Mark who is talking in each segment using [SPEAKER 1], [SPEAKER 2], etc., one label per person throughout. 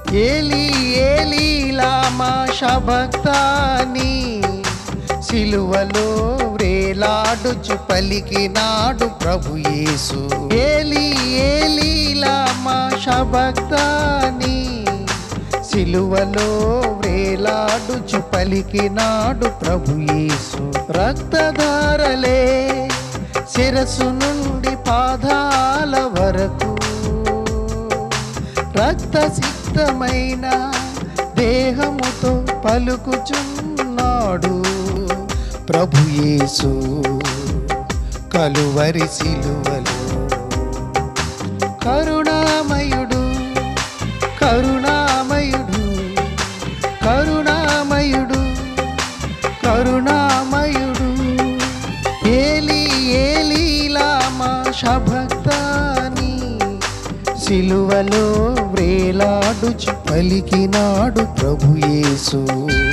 [SPEAKER 1] ఏలీ ఏలీ లామా శబక్తాని, సిలువలో వ్రేలాడుచు పలికినాడు ప్రభు యేసు. ఏలీ ఏలీ లామా శబక్తాని, సిలువలో వ్రేలాడుచు పలికినాడు ప్రభు యేసు. రక్తధారలే శిరస్సు నుండి పాదాల వరకు, రక్తసిక్తమైన దేహముతో పలుకుచున్నాడు ప్రభు యేసు. కలువరి సిలువలో కరుణామయుడు కరుణామయుడు కరుణామయుడు కరుణామయుడు. ఏలీ ఏలీ లామా శబక్తాని, సిలువలో వ్రేలాడుచు పలికినాడు ప్రభు యేసు.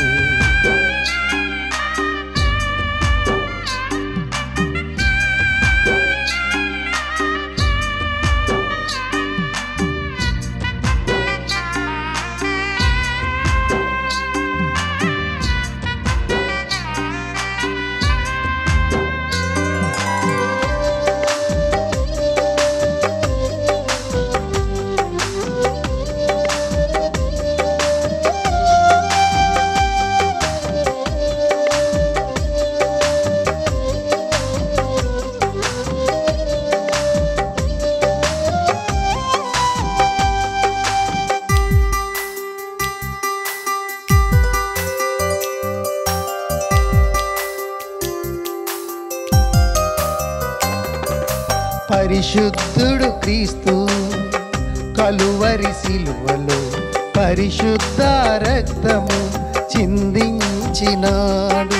[SPEAKER 1] పరిశుద్ధుడు క్రీస్తు కలువరి సిలువలో పరిశుద్ధ రక్తము చిందించినాడు.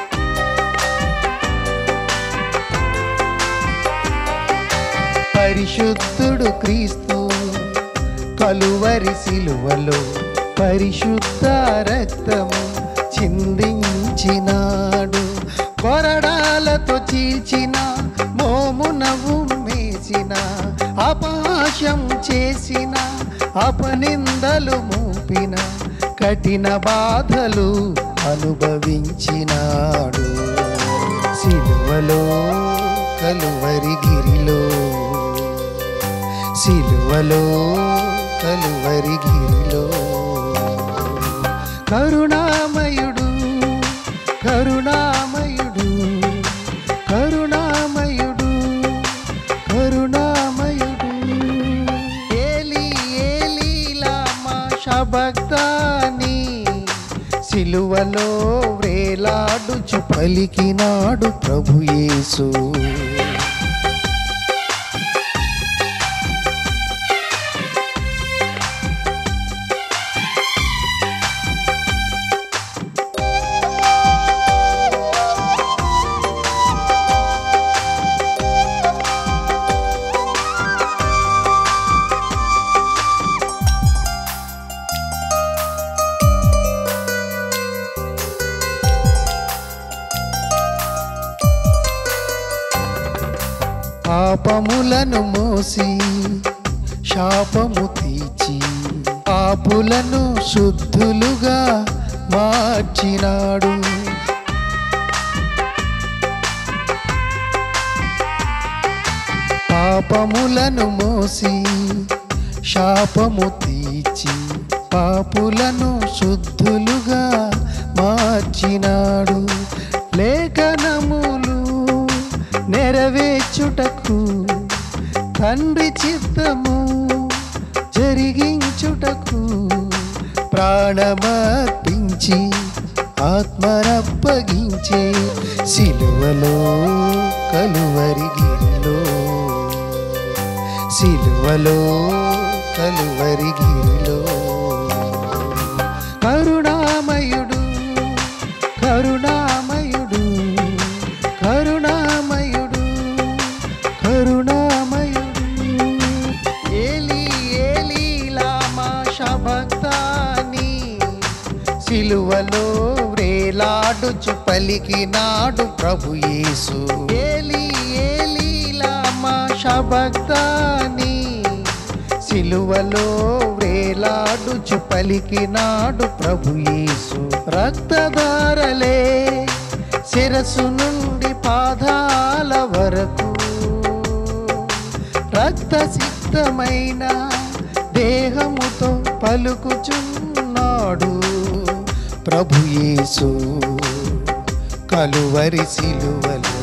[SPEAKER 1] పరిశుద్ధుడు క్రీస్తు కలువరి సిలువలో పరిశుద్ధ రక్తము చిందించినాడు. కొరడాలతో చీల్చిన మోమునవు మేసిన, అపహాస్యం చేసిన, అపనిందలు మోపిన, కఠిన బాధలు అనుభవించినాడు. సిలువలో కలువరి గిరిలో, సిలువలో కలువరి గిరిలో. కరుణామయుడు కరుణామయుడు కరుణామయుడు కరుణామయుడు. ఏలీ ఏలీ లామా శబక్తాని, సిలువలో వ్రేలాడుచు పలికినాడు ప్రభు యేసు. పాపములను మోసి శాపము తీర్చి, పాపులను శుద్ధులుగా మార్చినాడు. పాపములను మోసి శాపము తీర్చి, పాపులను శుద్ధులుగా మార్చినాడు. లేఖనములు నెరవేర్చుటకు, తండ్రి చిత్తము జరిగించుటకు, ప్రాణమర్పించి ఆత్మనప్పగించే సిలువలో కలువరి గిరిలో, సిలువలో కలువరి గిరిలో. కరుణామయుడు కరుణామయుడు కరుణామయుడు కరుణామయుడు. ఏలీ ఏలీ లామా శబక్తాని, సిలువలో వ్రేలాడుచు పలికినాడు ప్రభు యేసు. ఏలీ ఏలీ లామా శబక్తాని, సిలువ సిలువలో వేలాడుచు పలికినాడు ప్రభు యేసు. రక్తధారలే శిరస్సు నుండి పాదాల వరకు, రక్త సిద్ధమైన దేహముతో పలుకుచున్నాడు ప్రభు యేసు. కలువరి సిలువలో